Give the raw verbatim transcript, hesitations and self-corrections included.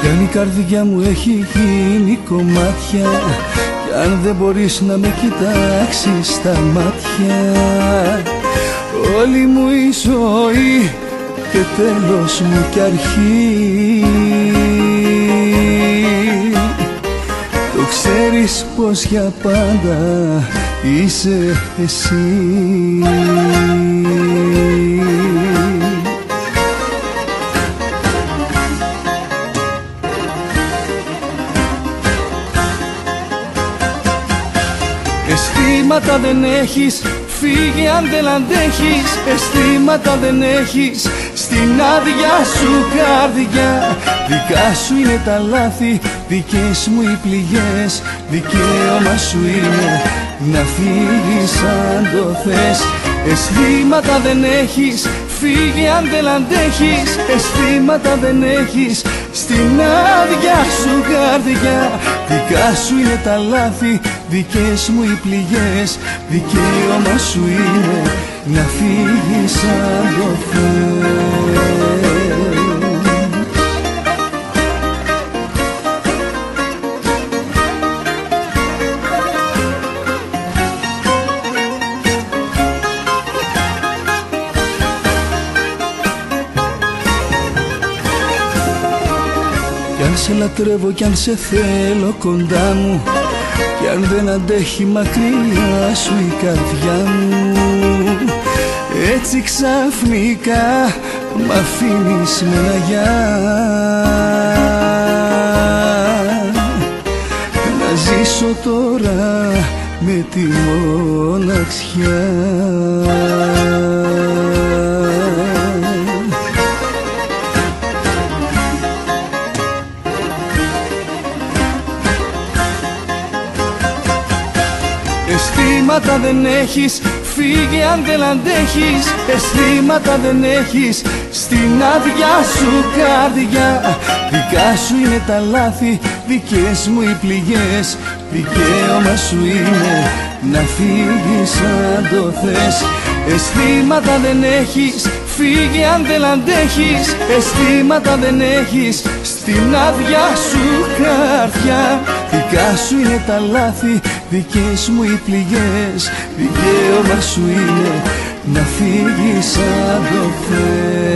αν η καρδιά μου έχει γίνει κομμάτια, κι αν δεν μπορείς να με κοιτάξεις στα μάτια, όλη μου η ζωή και τέλος μου κι αρχή. Το ξέρεις πως για πάντα είσαι εσύ. Αισθήματα δεν έχεις, φύγε αν δεν αντέχεις. Αισθήματα δεν έχεις στην άδεια σου καρδιά. Δικά σου είναι τα λάθη, δικές μου οι πληγές. Δικαίωμα σου είναι να φύγεις αν το θες. Αισθήματα δεν έχεις, φύγε αν δεν αντέχεις. Αισθήματα δεν έχεις στην άδεια σου καρδιά. Δικά σου είναι τα λάθη, δικές μου οι πληγές. Δικαίωμα σου είναι να φύγεις αν το θες. Κι αν σε λατρεύω κι αν σε θέλω κοντά μου, κι αν δεν αντέχει μακριά σου η καρδιά μου, έτσι ξαφνικά μ' αφήνεις με ένα γεια. Να ζήσω τώρα με τη μοναξιά. Αισθήματα δεν έχεις, φύγε αν δεν αντέχεις. Αισθήματα δεν έχεις στην άδεια σου καρδιά. Δικά σου είναι τα λάθη, δικές μου οι πληγές. Δικαίωμα σου είναι να φύγεις αν το θες. Αισθήματα δεν έχεις, φύγε αν δεν αντέχεις. Αισθήματα δεν έχεις στην άδεια σου καρδιά. Δικά σου είναι τα λάθη, δικές μου οι πληγές. Δικαίωμα σου είναι να φύγεις αν το θες.